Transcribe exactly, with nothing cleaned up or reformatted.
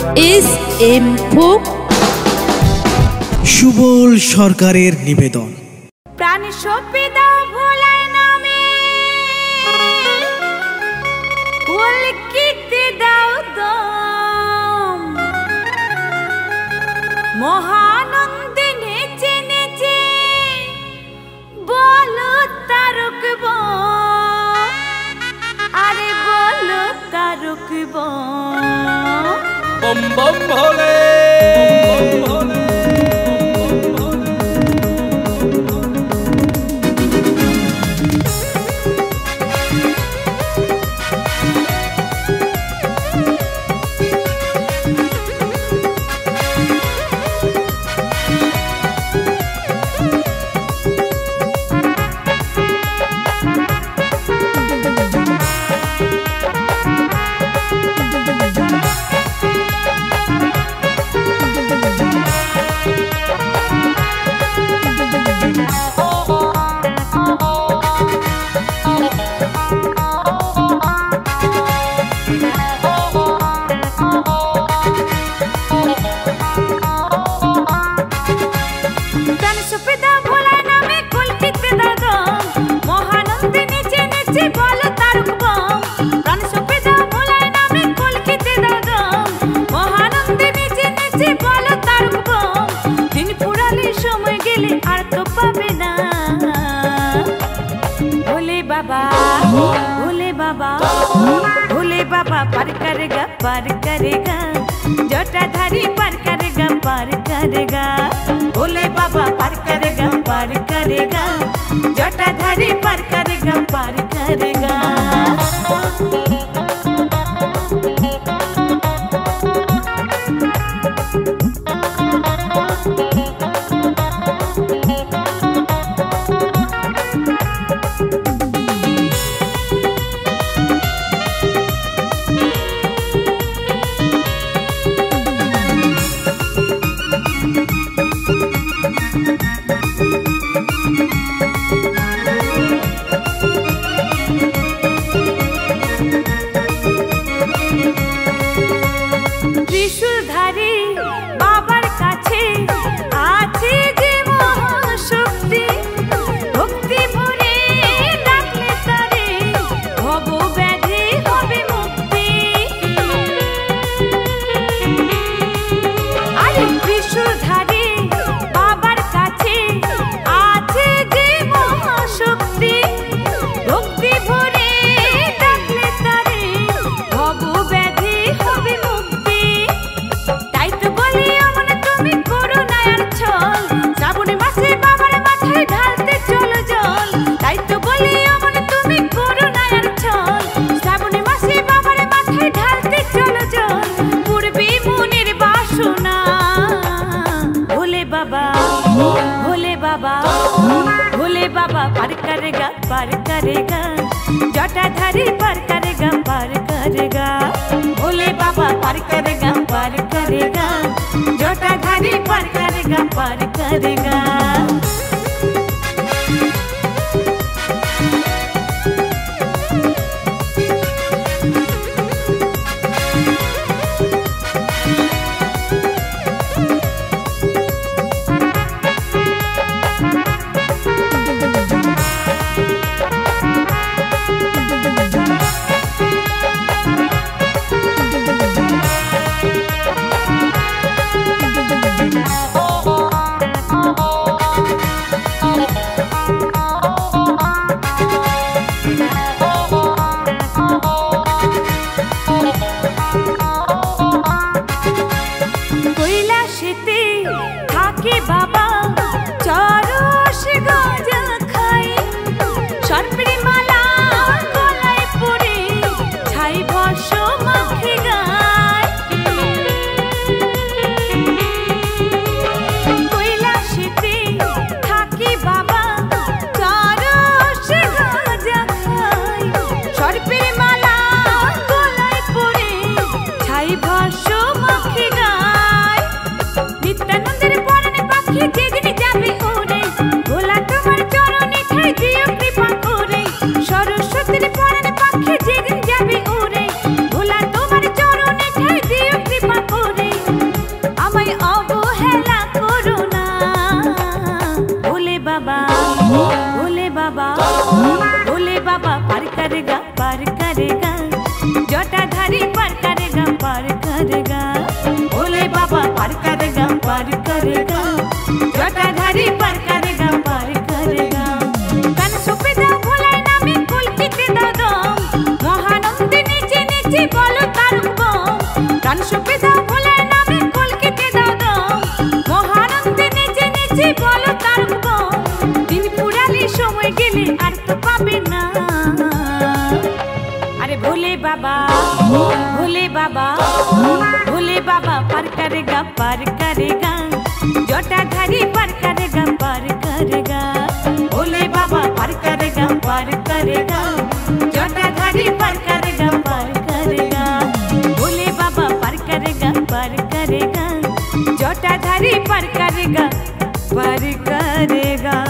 S M folk Subal সরকারের নিবেদন। প্রাণ সঁপে দাও ভোলার নামে, কলকিতে দাও দম, মহানন্দে নেচে নেচে বলো তারক বম, আরে বলো তারক বম। বম বম ভোলে भोले बाबा पार करेगा पार करेगा, जटाधारी पार करेगा पार करेगा। भोले बाबा पार करेगा पार करेगा, जटाधारी पार करेगा पार करेगा। भोले बाबा पार करेगा पार करेगा, जटाधारी पार करेगा पार करेगा। भोले बाबा पार करेगा पार करेगा, जटाधारी पार करेगा पार करेगा। सरस्वती बाबा भोले बाबा पार करेगा पार करेगा जटाधारी पार करेगा पार करेगा भोले बाबा पार करेगा पार करेगा जटाधारी पार करेगा पार करेगा भोले बाबा पार करेगा पार करेगा जटाधारी पार करेगा पार करेगा।